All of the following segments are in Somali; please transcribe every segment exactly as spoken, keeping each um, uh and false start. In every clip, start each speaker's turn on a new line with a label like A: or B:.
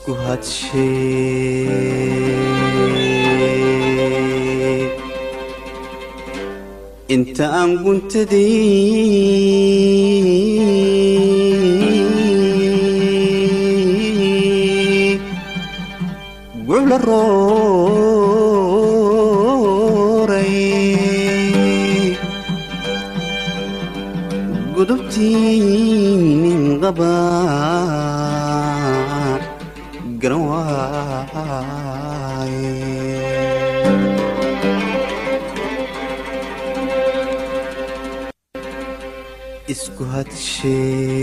A: isku hadshe inta aan guntadii gula rooray gudubtii nin qaba garan waaye isku hadshe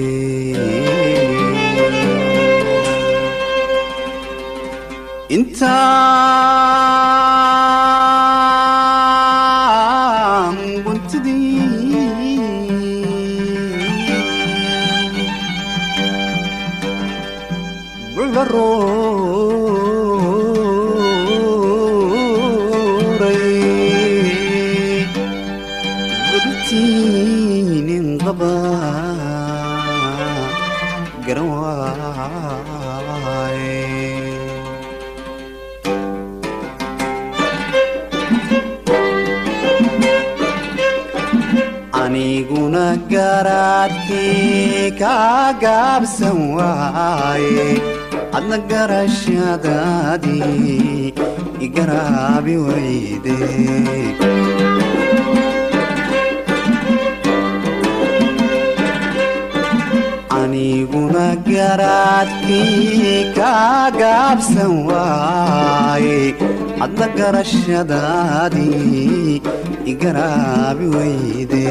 A: intaan guntadii gula rooray gudubtii nin qaba garan waaye aniguna garaadkii ka gaabsan waaye adna garashadaadii igaraabi wayde aniguna garaadkii ka gaabsan waaye adna garashadaadii igaraabi wayde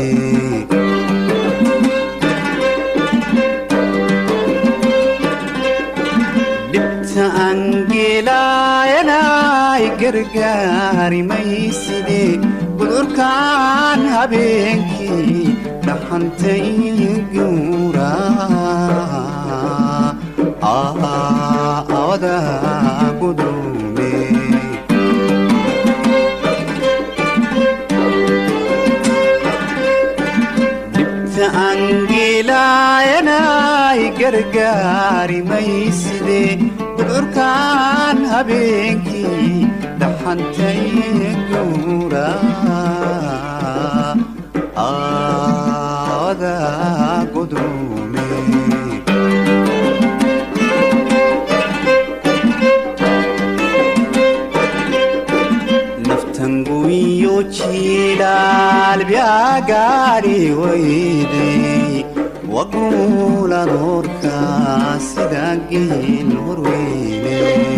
A: dhibta angeelayanay gargaari mayside gudurkaan habeenkii dhaxantay guura awada gudume angeelayanay gargaari mayside gudurkaan habeenkii dhaxantay guura awada gudume naftanguyo jilaal biagaari wayde waqula noorka sida geel horweyne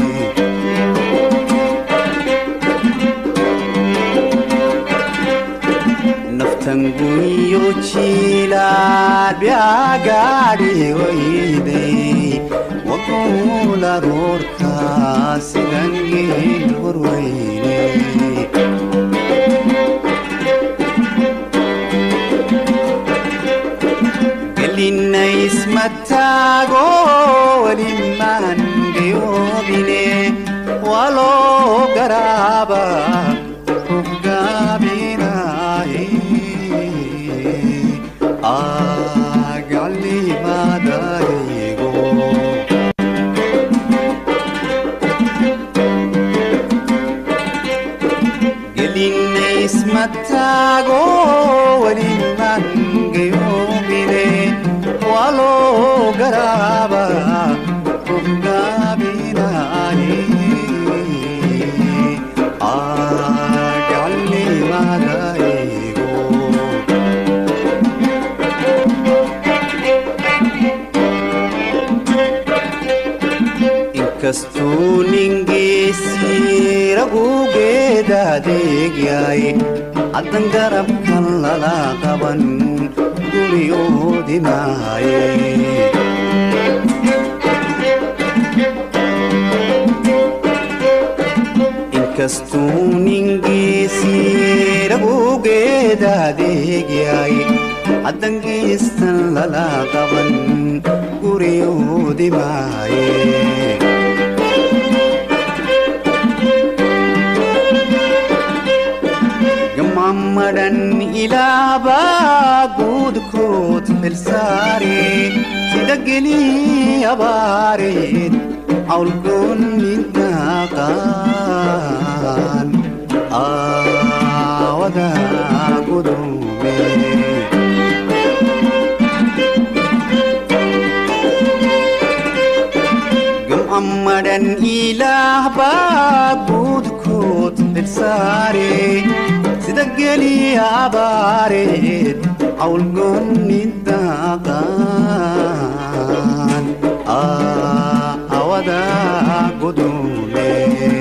A: naftanguyo jilaal biagaari wayde waqula noorka sida geel horweyne قلنا اسمتاغو ولمن قيوبني ولو قرابا قابنا أقلي ما دايقو قلنا اسمتاغو ولمن قيوبني ولو قرابا قابنا أقلي ما دايقو إنكستو ننجيسي رغو قيدا ديقياي عدن قرب كاللا قبن guriyoodi maaye inkastuu ningiisii ragugeeda adeegyaay haddan geestan lala qaban guriyoodi maaye gamammadan ilaabaa guudkood xilsaare sida gelii abaareed عولكن نتاقان آودا قدومي محمدا إله بابود كوت للساري سدقلي عباريد عول قني الداقان آه أودا قدومي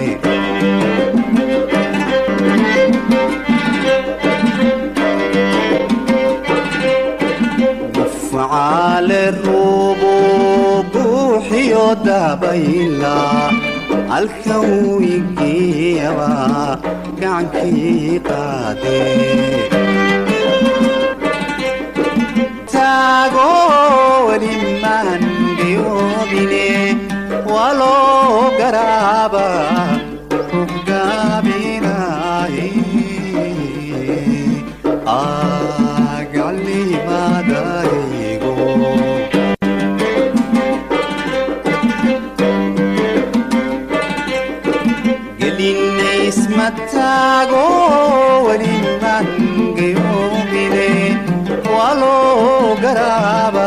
A: وفعال الروبو بوحي ودابيلا الكوي كيوا كعنكي قادي تاغو لمن بيوبيني ولو قرابا رقابيناي أقلي ما دايغو اسمتاغو ولمن قيومي ولو قرابا